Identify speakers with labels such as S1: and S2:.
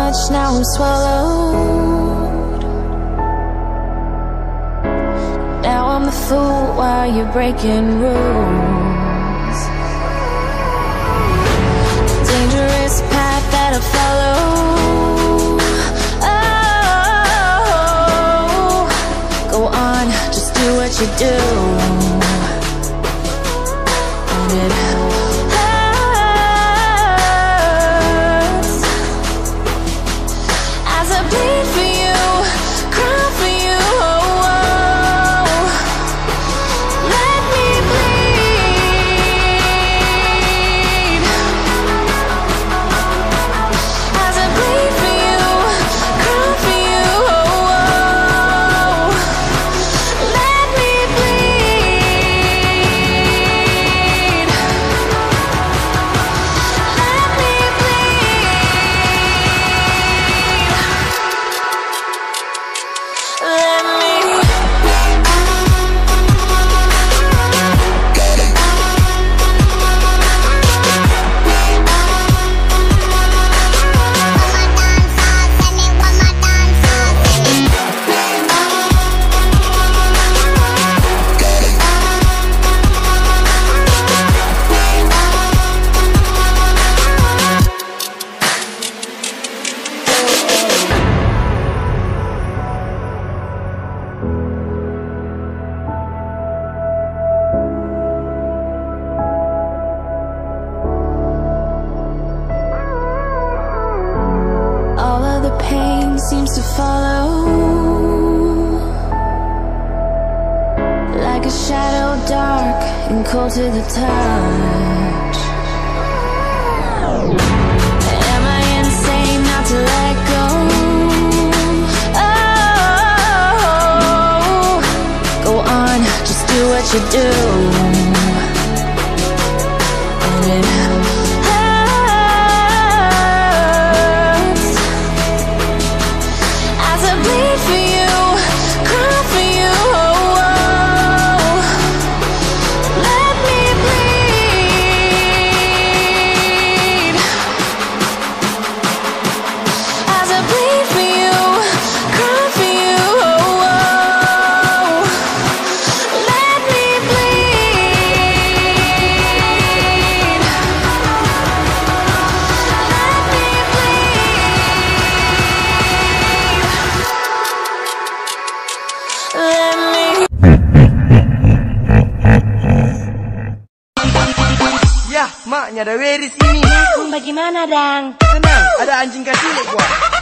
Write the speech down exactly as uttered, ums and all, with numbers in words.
S1: much, now I'm swallowed. Now I'm the fool while you're breaking rules. Dangerous path that I follow. Oh, go on, just do what you do. And it seems to follow like a shadow, dark and cold to the touch. Am I insane not to let go? Oh, go on, just do what you do. And it
S2: maknya ada Weris ini.
S3: Bagaimana, Dang?
S2: Tenang, ada anjing kecil gua.